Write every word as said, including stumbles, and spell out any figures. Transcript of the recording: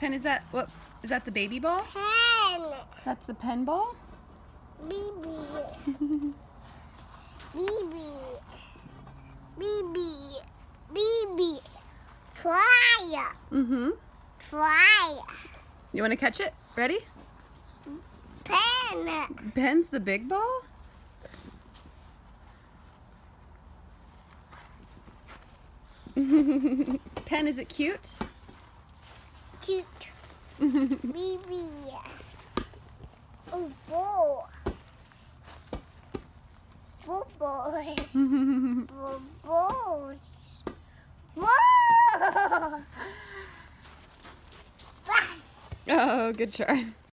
Penn, is that what? Is that the baby ball? Penn. That's the Penn ball? Baby. Baby. Baby. Baby. Try. Mm-hmm. Try. You want to catch it? Ready? Penn. Penn's the big ball? Penn, is it cute? Cute. Baby. Oh, ball. Ball boy. Ball balls. Ball. Oh, good try.